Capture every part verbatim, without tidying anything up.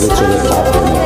petrecere foarte mult.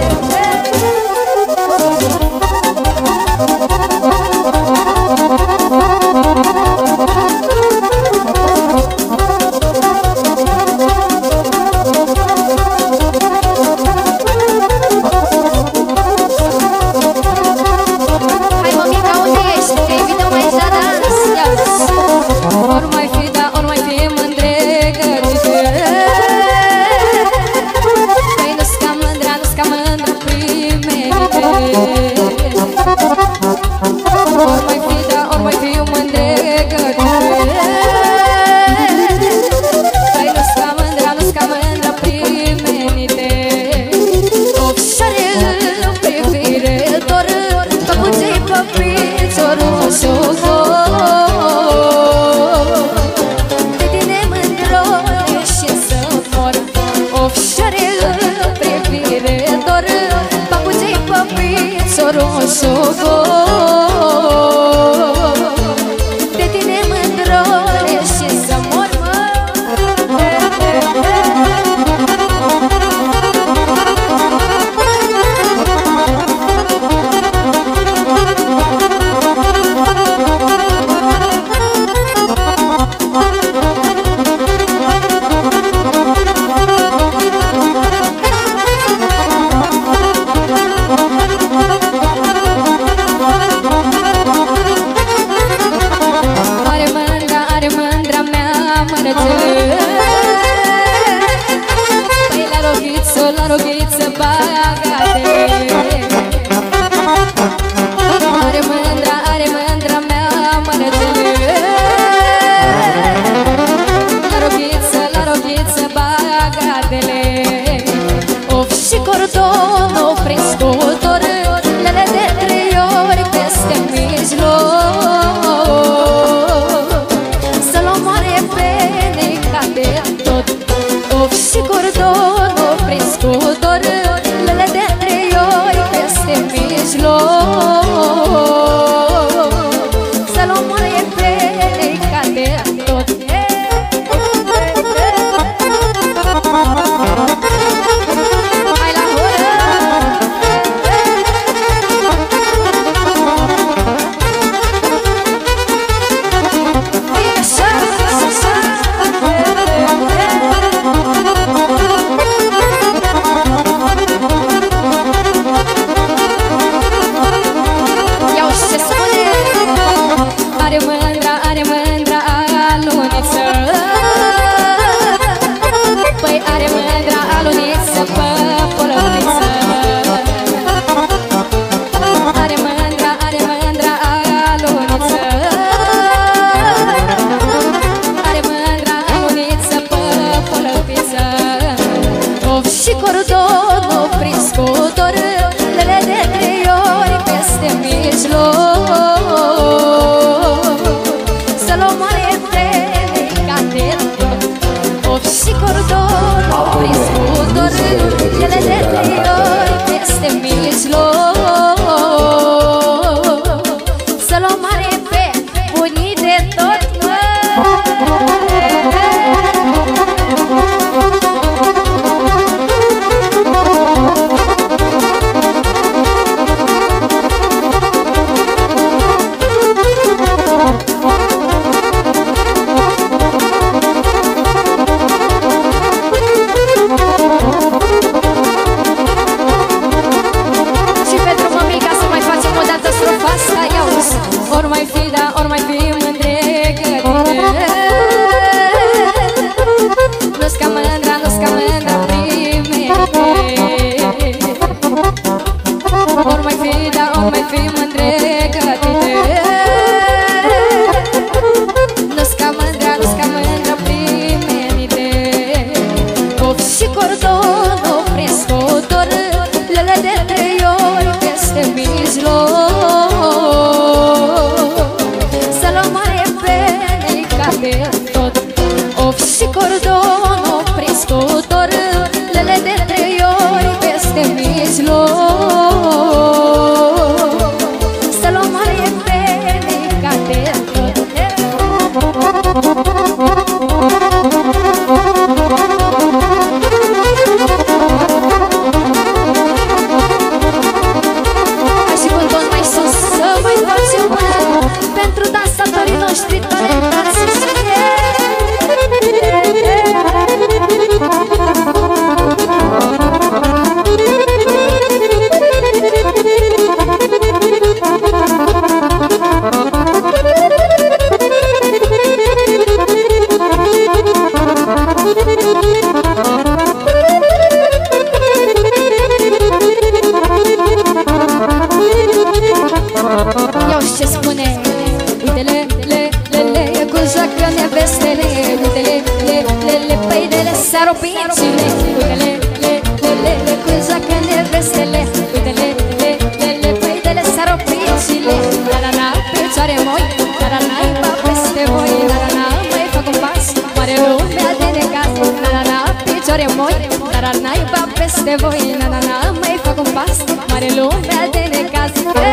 saropicile. Uite-le, le, le, le, le, cum joacă nevestele. Uite-le, le, le, le, păi de le saropicile. La la la, picioare moi, la la la, iba peste voi. La la la, mai fac un pas, mare lumea de necaz. La la la, picioare moi, la la la, iba peste voi. La la la, mai fac un pas, mare lumea de necaz.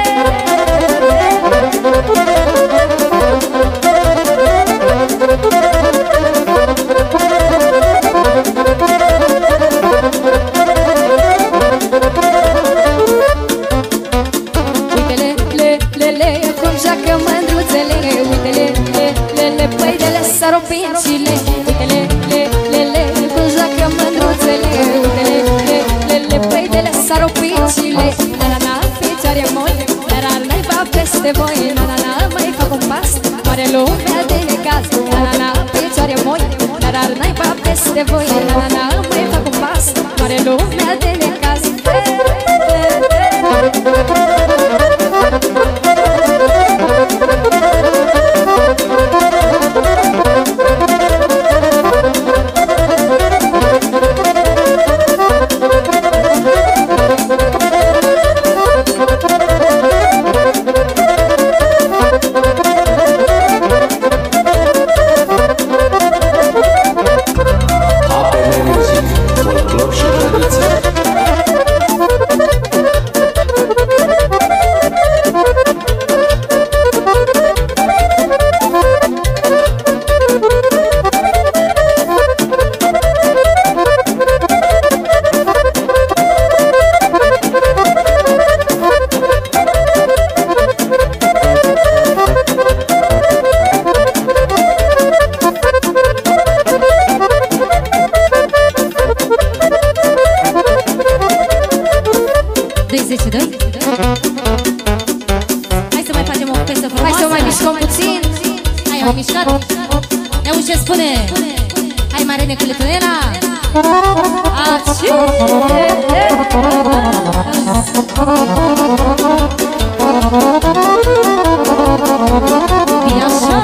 Saropicile, uite-le, le, le, le, cum joacă mândruțele. Uite-le, le, le, le, păi de le saropicile. La la la, picioare moi, dar ar naiba peste voi. La la la, mai fac un pas, mare lumea de necaz. La la la, picioare moi, dar ar naiba peste voi. La la la, mai fac un pas, mare lumea de necaz. Hai să mai facem o piesă frumoasă. Hai să mai mișcăm puțin. Hai, am mișcat. Ia uite ce spune. Hai, Marene, cu Letunela. Aci. Bine așa.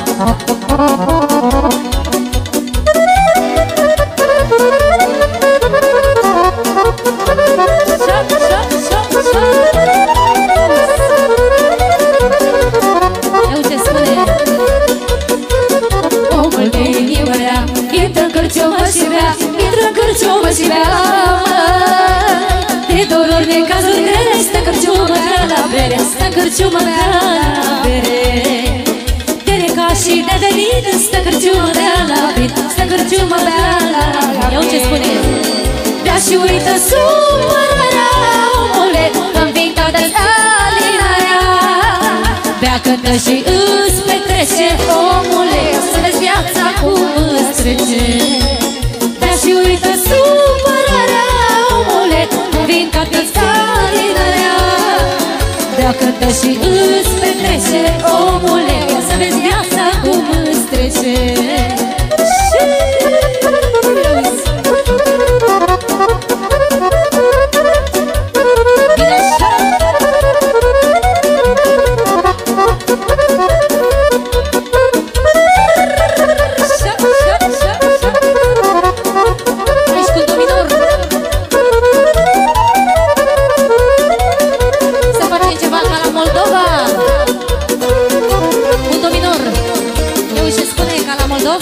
Cărciumă și bea, de doruri, necazuri grele, stă cărciumă bea la bere, stă cărciumă bea la bere. De reca și de venit, stă cărciumă bea la vin, stă cărciumă bea la vin. Iau ce spune. Bea și uită supărarea, omule, îmi vin ca de stalinarea. Bea, cântă și îți petrece, omule, să vezi viața cum îți trece. Și uită supărarea, omule, vin ca de stalinarea. Bea, cântă și îți petrece, omule, să vezi viața cum îți trece. Moldova.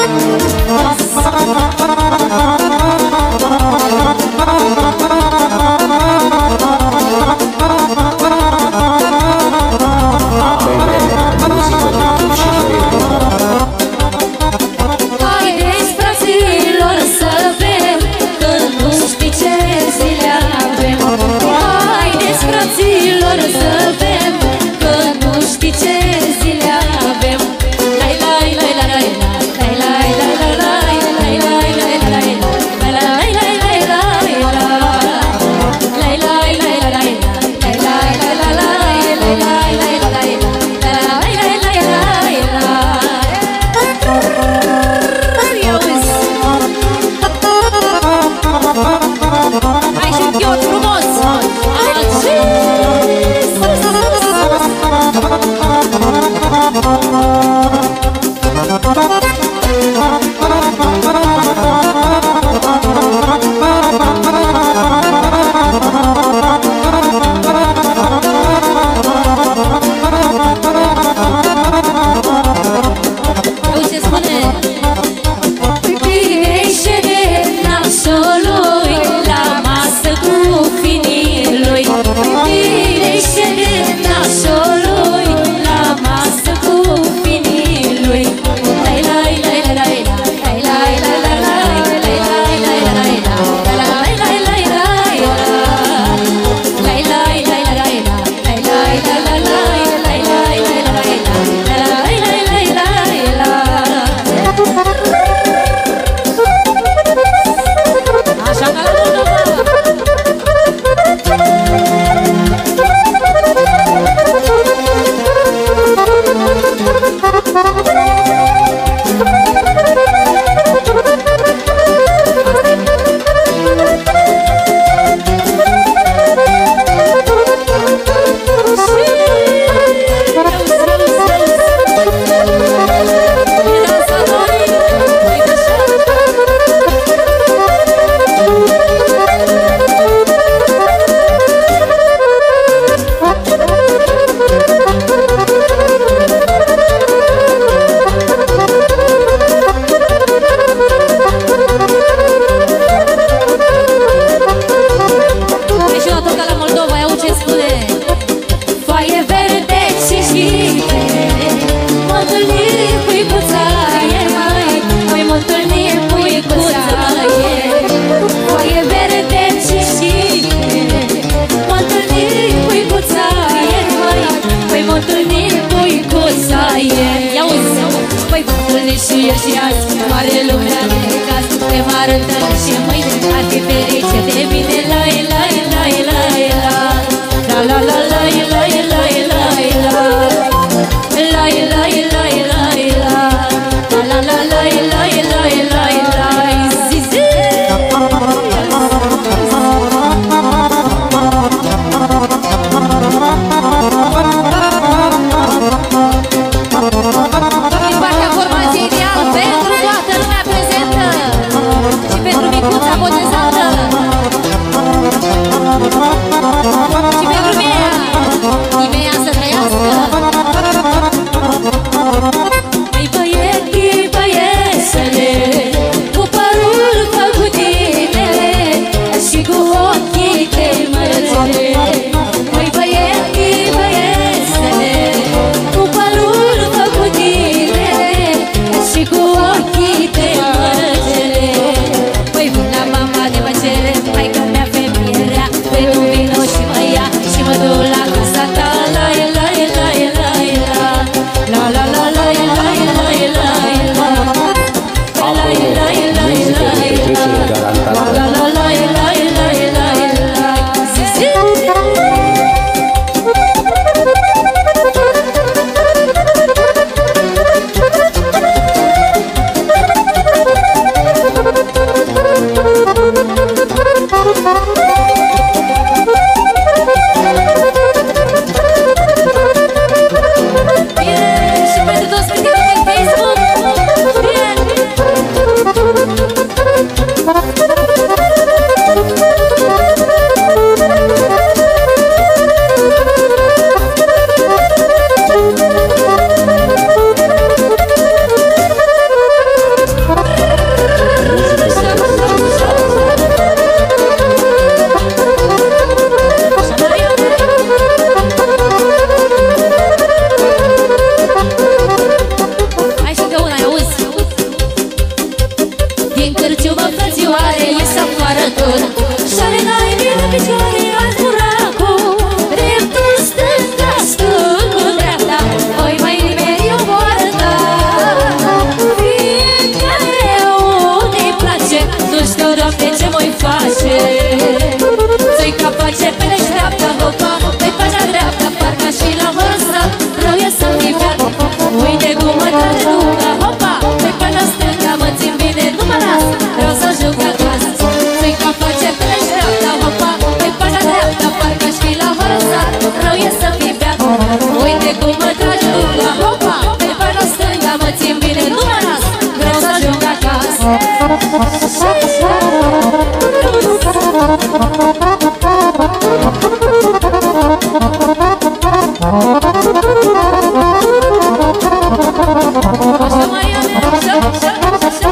Și pentru toți prietenii pe Facebook. Bine! din cârciumă frățioare ies afară tot. Și-are naibii la picioare al furacul, dreptul stânga, stângul dreapta, oi mai nimeni o poartă. Fiecare unde-i place, nu știu, Doamne, ce m-o-i face. Țuica face pe-și dreapta, hopa, pe paja dreapta, parcă și la vârstă, rău e să fii beat. Uite cum mă trage duca, hopa, pe paja stânga, mă țin bine, nu mă las, vreau să joc acasă. Țuica face pe-și dreapta, hopa, pe paja dreapta, parcă și la vârstă, rău e să fii beat. Uite cum mă trage duca, hopa, pe paja stânga, mă țin bine, nu mă las, vreau să joc acasă. Așa, Mariane, așa, așa, așa.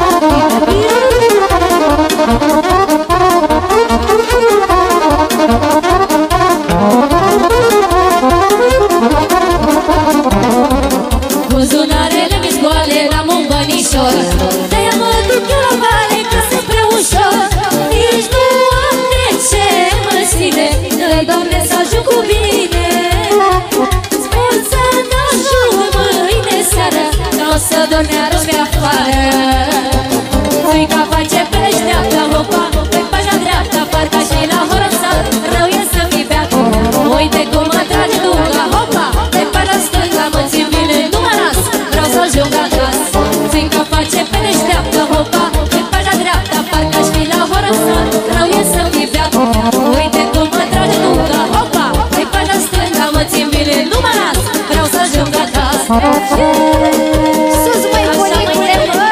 Buzunarele mi scoale, n-am un bănișor, de-aia mă duc eu la vale ca să preu ușor. Nici nu am de ce mă ține, dă-i, Doamne, să ajung cu bine. Spun să n-ajung mâine seară, n-o să dorm iară pe afară. Țuica face pe-și dreapta, hopa, pe paja dreapta, parcă și la horăța, rău e să fii beat. Uite cum mă trage duca, hopa, pe paja stânga, mă țin bine, nu mă las, vreau să ajung acasă. Țuica face pe-și dreapta, hopa, pe paja dreapta, parcă și la horăța, rău e să fii beat. Uite cum mă trage duca, hopa, pe paja stânga, mă țin bine, nu mă las, vreau să ajung acasă. Sus, măi, bunicule, mă!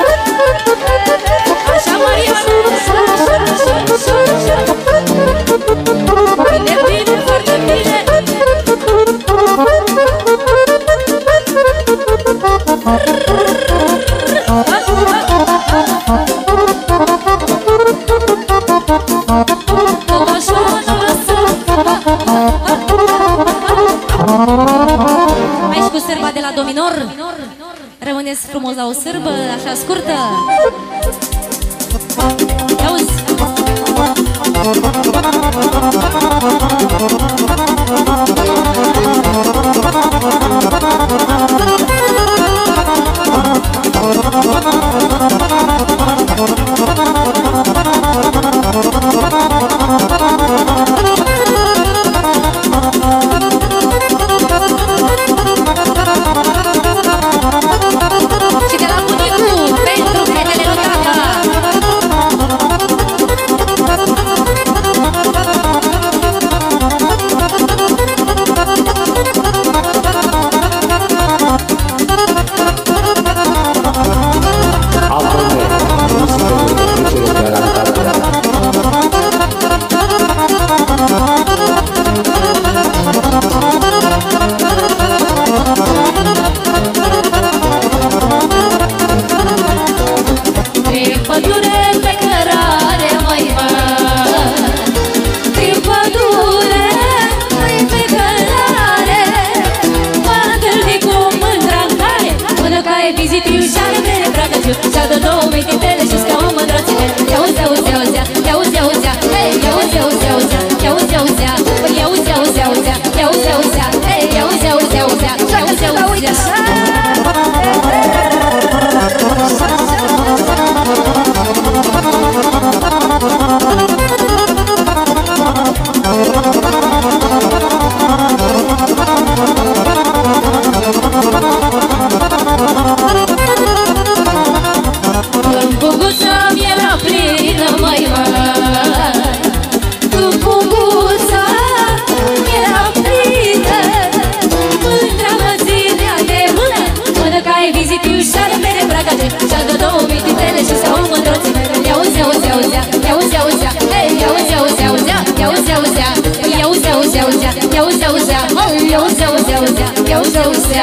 Așa, Mariana, așa, așa, așa, așa. Bine, bine, foarte bine. Aici cu sârba de la Dominor. Rămâneți frumos la o sârbă, așa scurtă. Auzi? Și de la bunicul pentru fetele lui tata. Prin pădure pe cărare, măi, mă, prin pădure, măi, pe cărare, mă întâlni cu mândra-n care, până ca e vizitiu și-are mere bragăciu, și-a dă două mititele și scaun mândrățile. Ia-uzi, auzi, auzea, ia-uzi, auzea, hei, ia-uzi, auzi, auzea, ia-uzi, auzea, păi ia-uzi, auzi, auzea, ia-uzi, auzea, hei, ia-uzi, auzi, auzea, ia-uzi, auzea. În buguța mi-era plină, măi, mă, în buguța mi-era plină, mândra mă ținea de mână, până ca e vizitiu și-are mere bragate, și-a dă două mititele și s-au mândrățile. Ia-uzi, auzi, auzea, ia-uzi, auzea, hei, ia-uzi, auzi, auzea, ia-uzi, auzea, ia-uzi, auzi, auzea, ia-uzi, auzea, măi, ia-uzi, auzi, auzea, ia-uzi, auzea.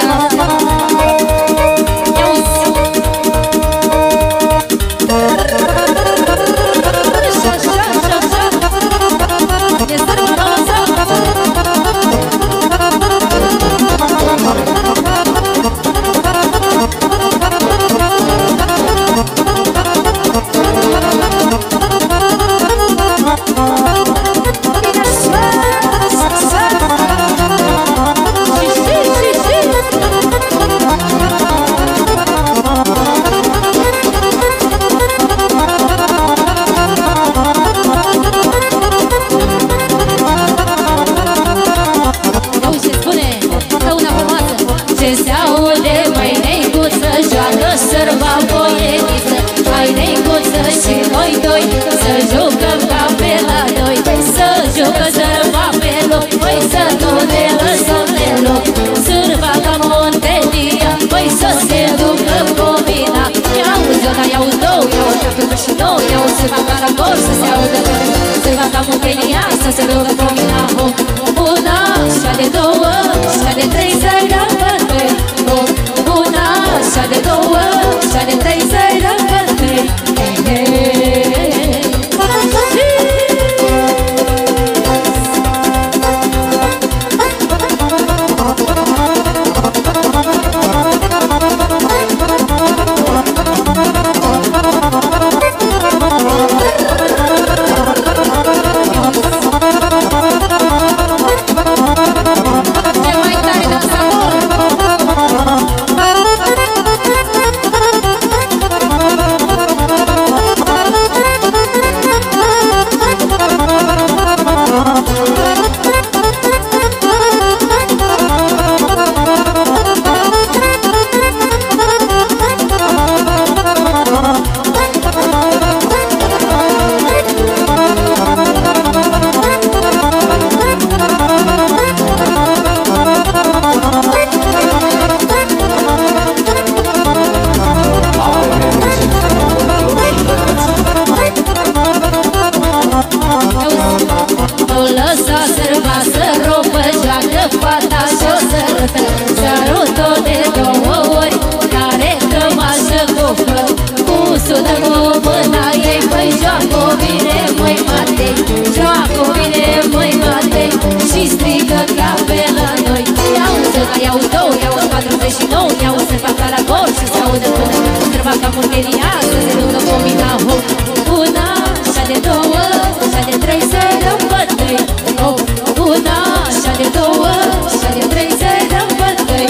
vor să se audă până Întreba ca murdenia să se ducă pomina hop. Una, așa de două, așa de trei se rămbătăi hop. Una, așa de două, așa de trei se rămbătăi.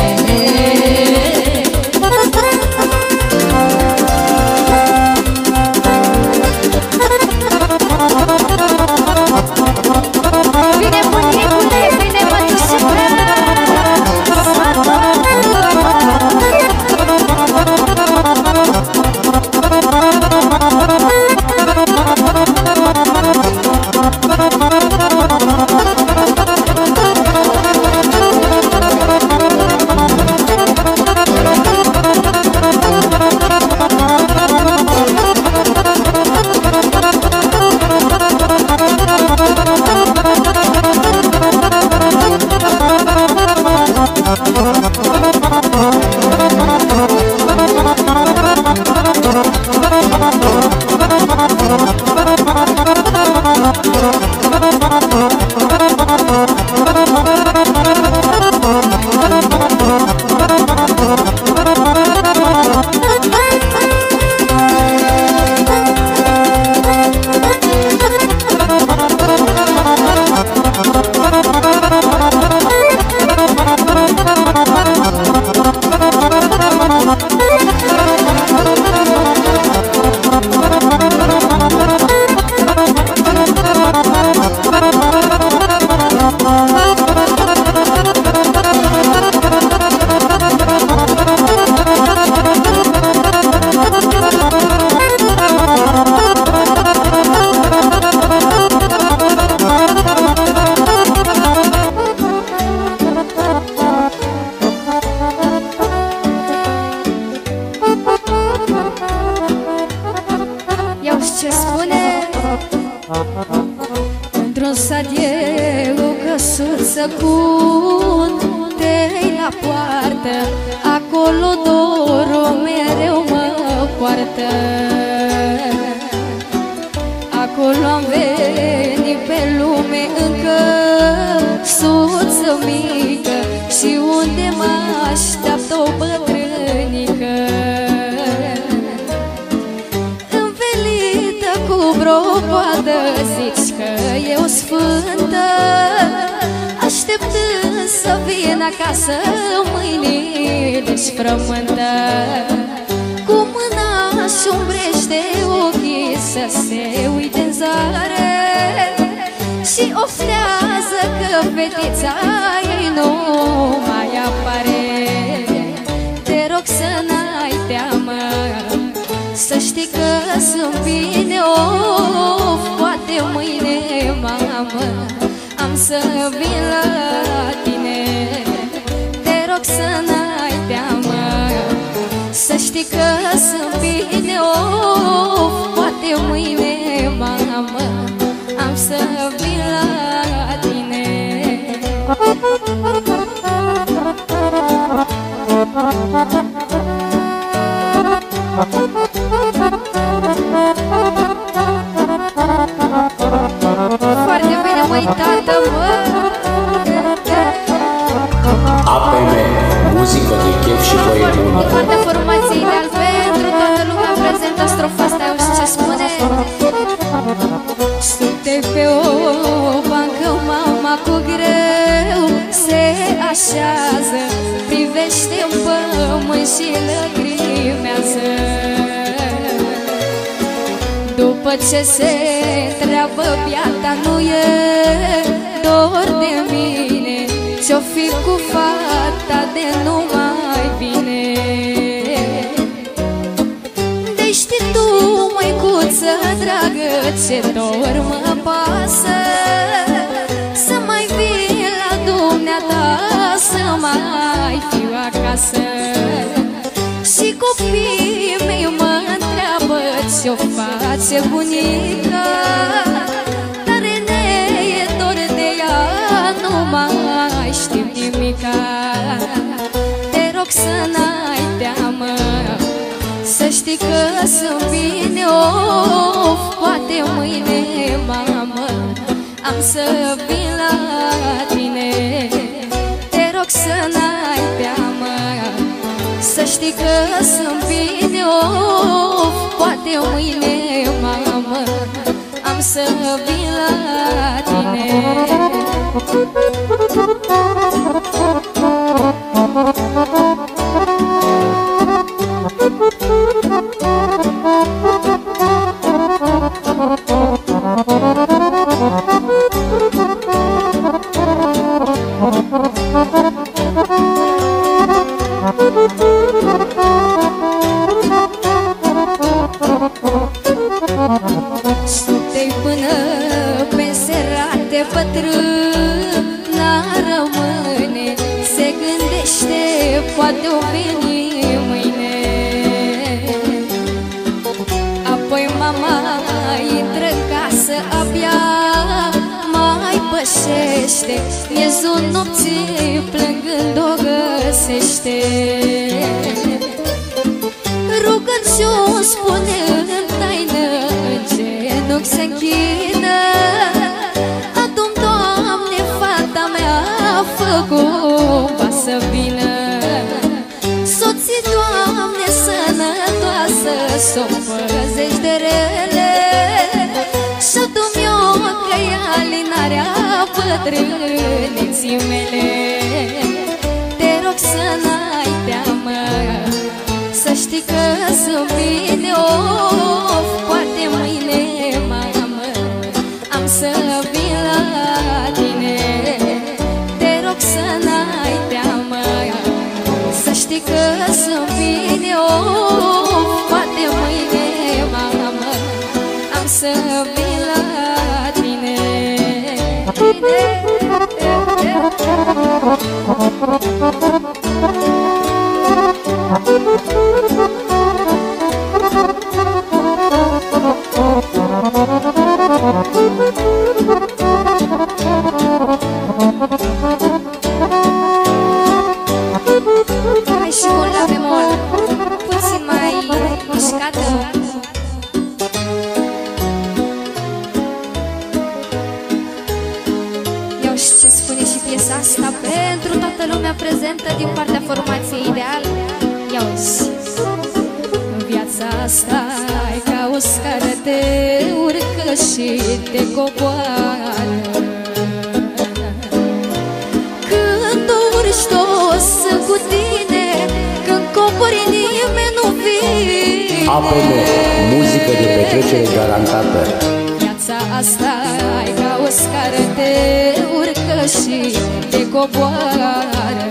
Vine bunicule, vine mătușică. Într-un sat e o căsuță cu un tei la poartă, acolo dorul mereu mă poartă. Acolo am venit pe lume încă suță mică și unde mă așteaptă o bătrânică învelită cu bropoadă. Zici că e o sfântă, așteptând să vină acasă mâinile-și frământă. Cu mâna și umbrește ochii să se uite în zare și oftează că fetița ei nu mai apare. Te rog să n-ai teamă, să știi că sunt bine. Of, poate mâine, mamă, am să vin la tine. Te rog să n-ai teamă, să știi că sunt bine. Of, poate mâine, mamă, am să vin la tine. Foarte bine, măi, tată, mă! A P M, muzică de chef și voie bună. Din partea formației Ideal pentru toată lumea prezentă strofa asta, eu știu ce spune. Stute pe o bancă, mama cu greu se așează, privește în pământ și lăcrimează. După ce se întreabă biata, nu e dor de mine, ce-o fi cu fata de nu mai vine. Deci știi tu, măicuță dragă, ce dor mă pasă, să mai vii la dumneata, să mai fiu acasă. Și copiii mei mă întreabă ce-o face bunica, dar ne e dor de ea, nu mai știu nimica. Te rog să n-ai teamă, să știi că sunt bine. Of, poate mâine, mamă, am să vin la tine. Te rog să n-ai teamă, să știi că sunt bine, of, poate mâine, mamă, am să vin la tine. Sute-i până pe serate, bătrâna rămâne, se gândește, poate-o veni mâine. Apoi mama intră în casă, abia mai pășește, miezul nopții plângând o găsește. Rugăciuni spune în taină, în genunchi se închină, adu-mi, Doamne, fata mea, fă-cumva să vină. Soții, Doamne, sănătoasă, s-o păzești de rele, și adu-mi o căialinarea bătrâneții mele. Te rog să n-ai teamă, să știi că sunt bine, of, poate mâine, mamă, am să vin la tine. Te rog să n-ai teamă, să știi că sunt bine, of, poate mâine, mamă, am să vin la tine. Hai și un la bemol, puțin mai mișcată. Eu știu ce spune și piesa asta pentru toată lumea prezentă din partea formației Ideal. Ia-uzi. În viața asta e ca o scară, te urcă și te coboară. Când urci toți sunt cu tine, când cobori nimeni nu vine. A P M, muzică de petrecere garantată. Viața asta e ca o scară, te urcă și te coboară.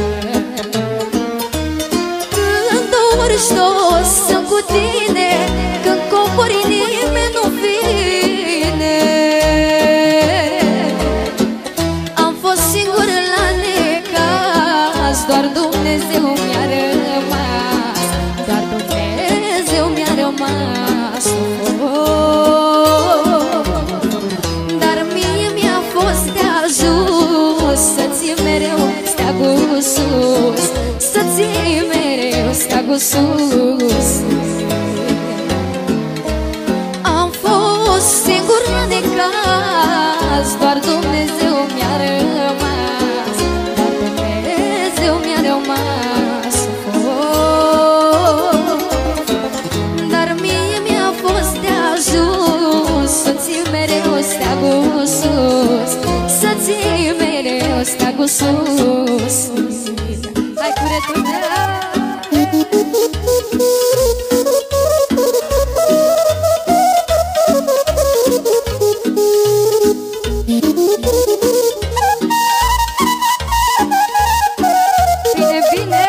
Când urci toți sunt cu tine, când cobori nimeni nu vine. Am fost singur la necaz, doar Dumnezeu mi-a rămas, doar Dumnezeu mi-a rămas. Dar mie mi-a fost de ajuns să ții mereu steagul sus, să ții mereu steagul sus. Am fost singur la necaz, doar Dumnezeu mi-a rămas, doar Dumnezeu mi-a rămas. Dar mie mi-a fost de ajuns să ții mereu steagul sus, să ții mereu steagul sus. Hai cu returnarea! Bine, bine!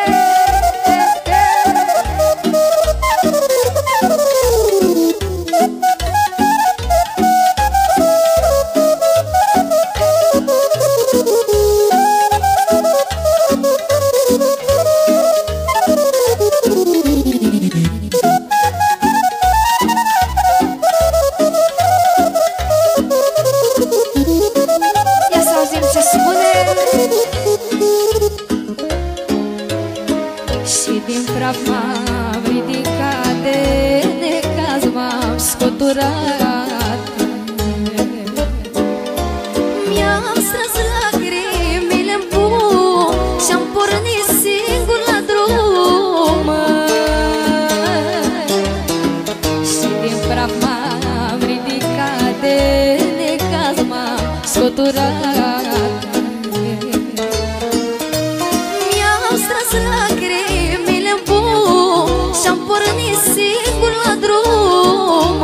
Ia să auzim ce spune. Și din praf m-am ridicat, de necaz m-am scoturat. Mi-am strâns lacrimile în pum și-am pornit singur la drum. de necaz m-am scoturat. Mi-au strâns lacrimile-n bun și-am pornit singur la drum.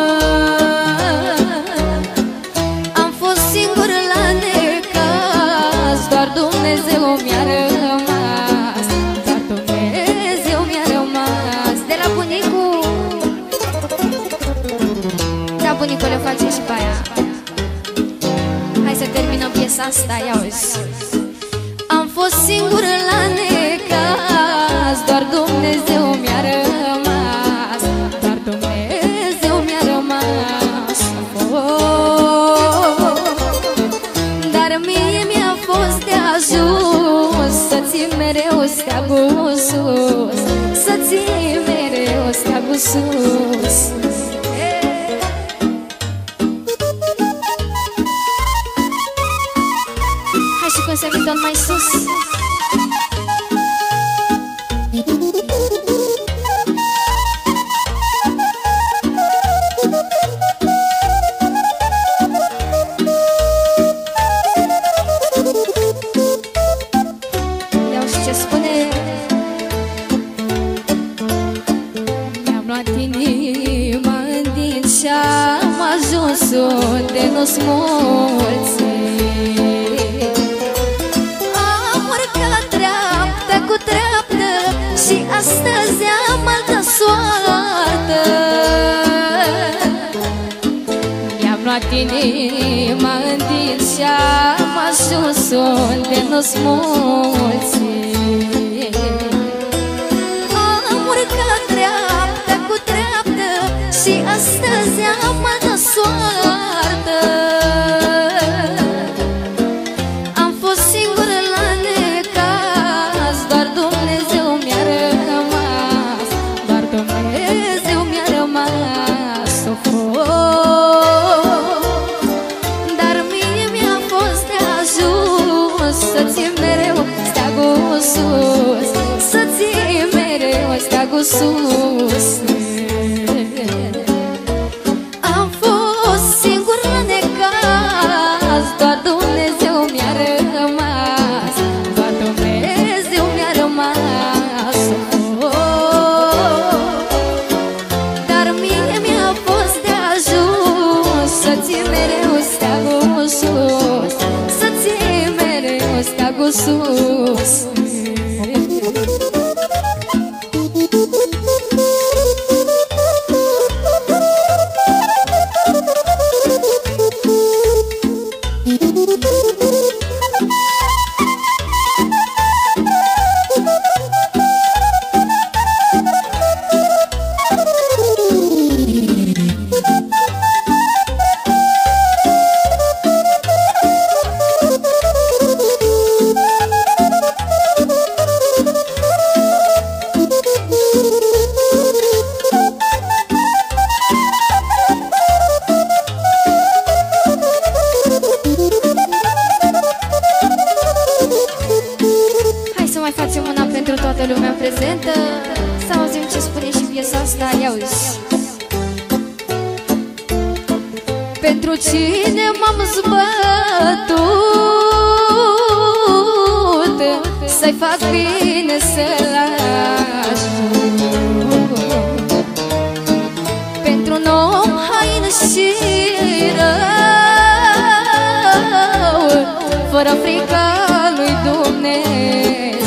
Am fost singur la necaz, doar Dumnezeu mi-a rămas, doar Dumnezeu mi-a rămas. De la bunicul, da, bunicul le face și pe aia. Hai să terminăm piesa asta, ia uzi. Am fost singur la necaz, doar Dumnezeu mi-a rămas, doar Dumnezeu mi-a rămas. Oh, dar mie mi-a fost de ajuns să ții mereu steagul sus, să ții mereu steagul sus. Hai și cum se vii tot mai sus. Iau și ce spune. Mi-am luat inima în din și-am ajuns unde nu-s mulți. Cu treaptă și astăzi am altă soartă. Mi-am luat inima în din și-am ajuns unde nu-s mulți. Am urcat treaptă cu treaptă și astăzi am altă soartă. Am fost singur la necaz, doar Dumnezeu mi-a rămas, doar Dumnezeu mi-a rămas. Of, dar mie mi-a fost de ajuns să ții mereu steagul sus, să ții mereu steagul sus. Am fost singur la necaz, doar Dumnezeu mi-a rămas, doar Dumnezeu mi-a rămas. Oh, dar mie mi-a fost de ajuns să ții mereu steagul sus, să ții mereu steagul sus. Să auzim ce spune și piesa asta, ia uzi. Pentru cine m-am zbătut, să-i fac bine, să-l ajut. Pentru un om hain și rău, fără frică lui Dumnezeu,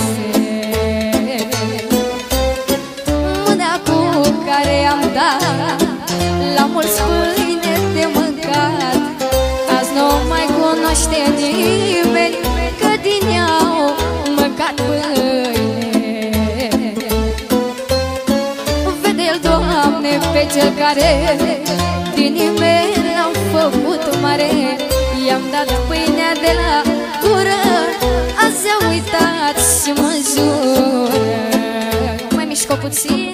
care am dat la mulți pâine de mâncat. Azi nu mai cunoaște nimeni că din ea-au mâncat pâine. Vede-l, Doamne, pe cel care din nimeni l-am făcut mare. I-am dat pâinea de la gură, azi a uitat și mă jură. Mai mișcă puțin.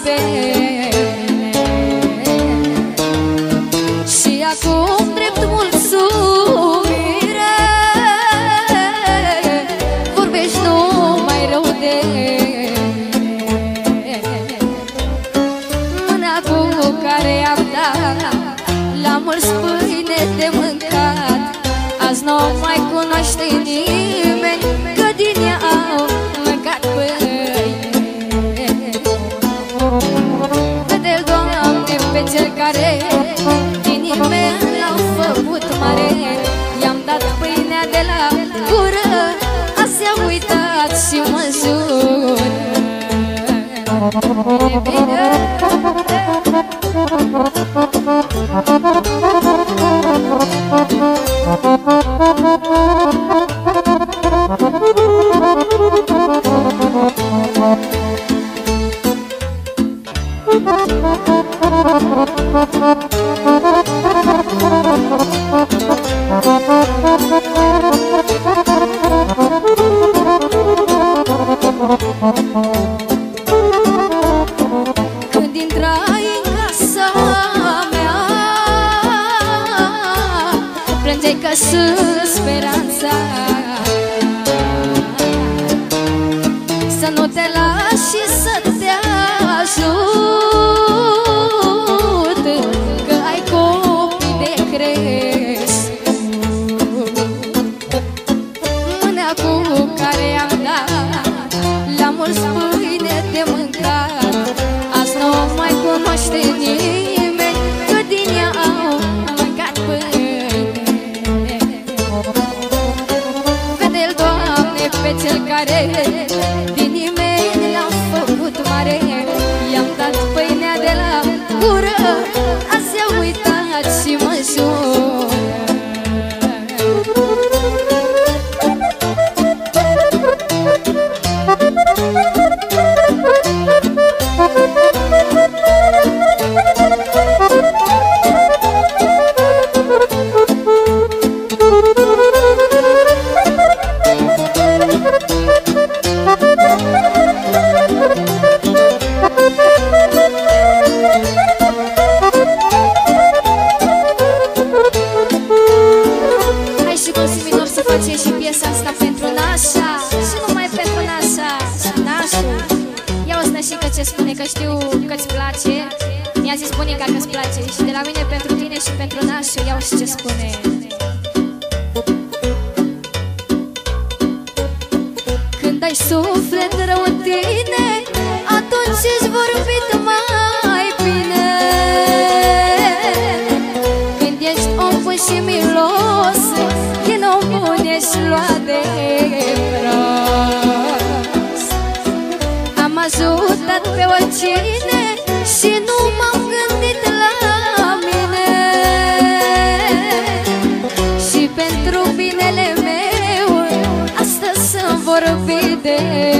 bine. Și acum drept mulțumire vorbești numai rău de mâna cu care am dat la mulți pâine de mâncat. Azi nu mai cunoaște nimeni că din ea au mâncat pâine. Vede-l, Doamne, pe cel care din nimeni l-au făcut mare. I-am dat pâinea de la gură, azi a uitat și mă jură. Bine, bine. Când intrai în casa mea, plângeai că sunt speranța să nu te lași și să te ajut, că ai copii de crescut. Mâna cu care am dat la mulți pâine de mâncat, azi nu mai cunoaște nimeni că din ea au mâncat pâine. Vede-l, Doamne, pe cel care din nimeni l-a făcut mare. I-am dat pâinea de la gură, azi a uitat și mă jură. Și piesa asta pentru nașa și numai pentru nașa și nașul. Ia o snășică ce spune, că știu că-ți place. Mi-a zis bunica că-ți place și de la mine pentru tine și pentru nașul. Ia și ce spune. Când ai suflet rău în tine, atunci ești vorbit mai bine. Când ești om și milos, din om bun ești luat de prost. Am ajutat pe oricine și nu m-am gândit la mine. Și pentru binele meu astăzi sunt vorbit de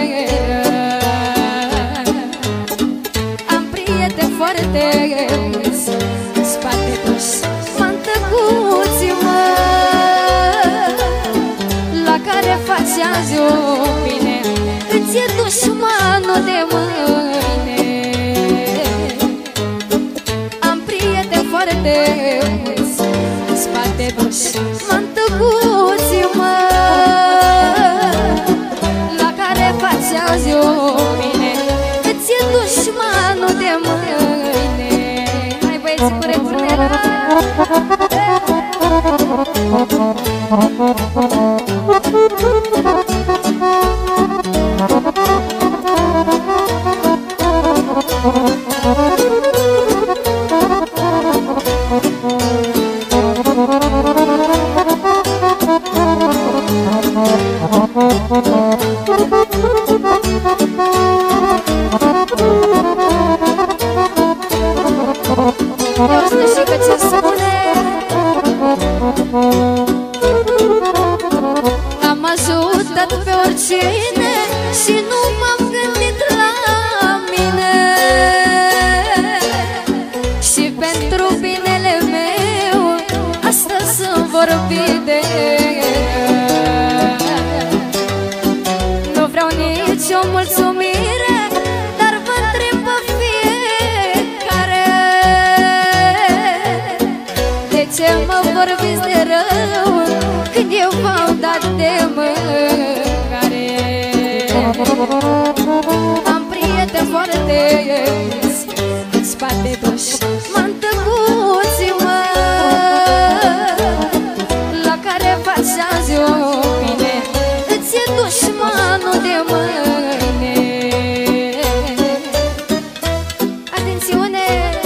rău. Am prieteni foarte mulți în spate duși, mantăcuții, mă, la care faci azi o bine, îți e dușmanul de mâine. Am prieteni foarte mulți în spate duși, mantăcuții, mă, la care faci azi o bine, îți e dușmanul de mâine. Hai băieți cu refrenele. Și că ce spune spune.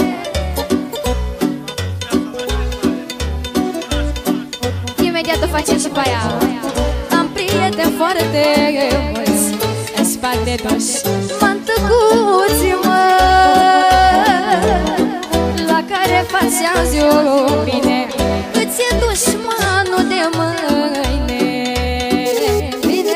Imediat o facem și pe aia. Am prieteni foarte mulți în spate toși mantăcuți, mă, la care faci azi o bine, îți e dușmanul de mâine. Bine?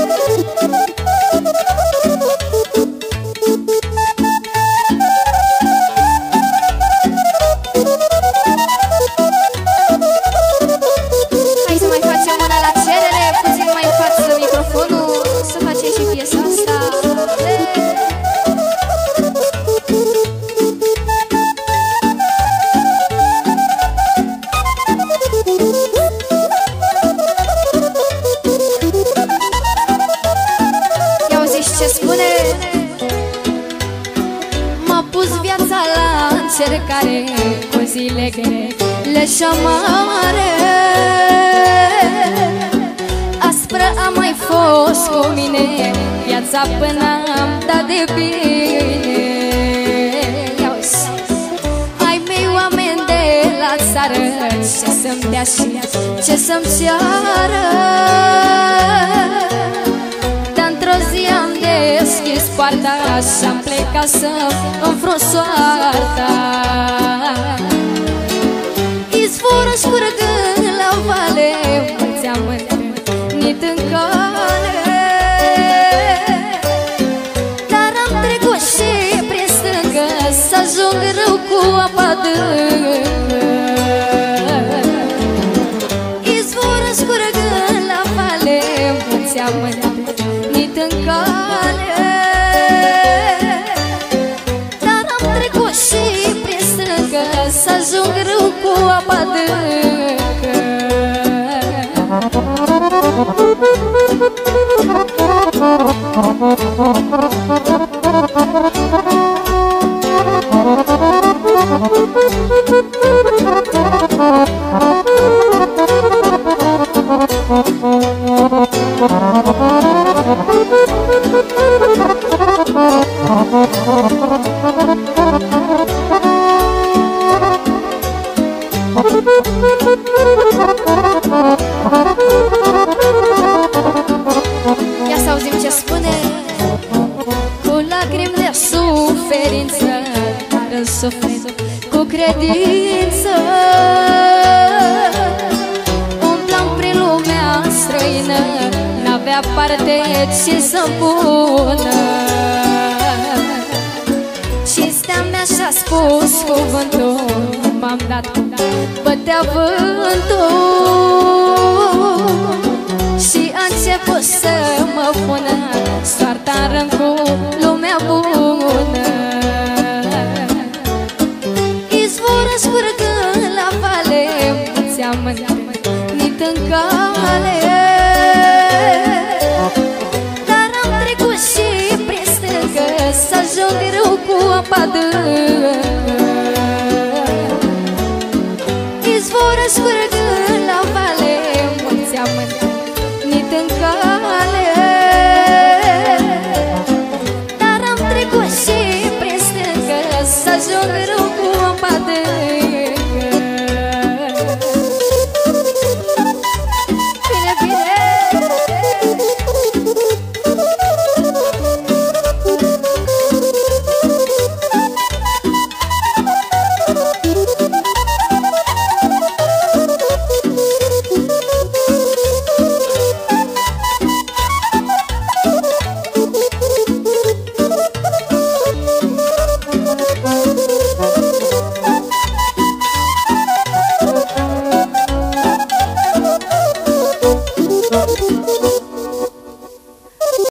Hai să mai facem una la cerere, puțin mai în față microfonul, să facem și piesa asta. Ia auziți ce spune? M-a pus viața la încercare, cu zile grele și amare. Aspră a mai fost cu mine viața până am dat de bine. Ia-uzi, ai mei oameni de la țară, ce să-mi dea și ce să-mi ceară. Dar într-o zi am deschis poarta și-am plecat să-mi frun soarta. Izvoră scurgând la vale, mulți-am întâlnit în cale. Dar am trecut și prin stângă, să ajung rău cu apa adâncă. Izvoră scurgând la vale, mulți-am întâlnit în cale. Dar am trecut și prin stângă, să ajung rău cu apa adâncă. Ia să auzim ce spune. Cu lacrimi de suferință, dar în suflet cu credință, umblam prin lumea străină, n-avea parte ce să-mi pună. Cinstea mea și-a spus cuvântul, m-am dat, bătea vântul și a început să mă pună soarta în rând cu lumea bună. Izvoră scurgând la vale, mulți-am întâlnit în cale. Dar am trecut și prin stângă, să ajung rău cu apa adâncă. Izvoră scurgând la vale, mulți-am întâlnit în cale. Dar am trecut și prin stângă, să ajung rău cu